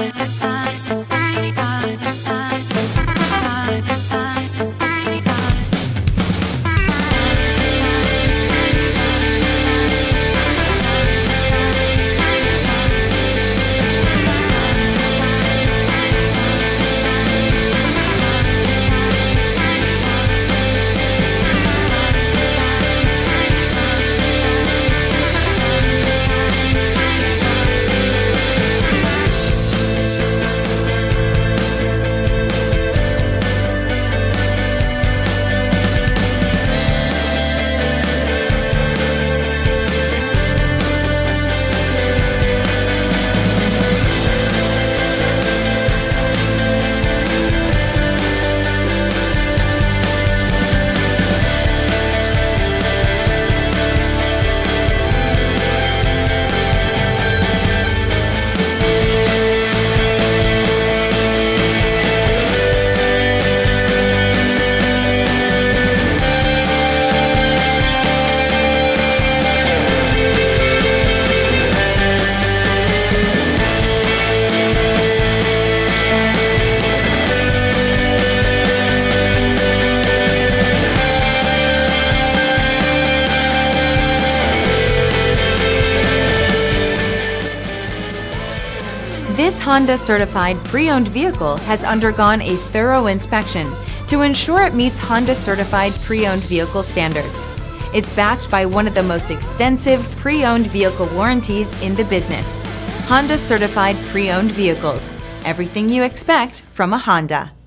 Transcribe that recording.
This Honda certified pre-owned vehicle has undergone a thorough inspection to ensure it meets Honda certified pre-owned vehicle standards. It's backed by one of the most extensive pre-owned vehicle warranties in the business. Honda certified pre-owned vehicles. Everything you expect from a Honda.